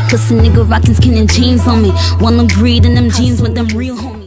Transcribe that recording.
Cause a nigga rockin' skin and jeans on me. Wanna breathe in them jeans with them real homies.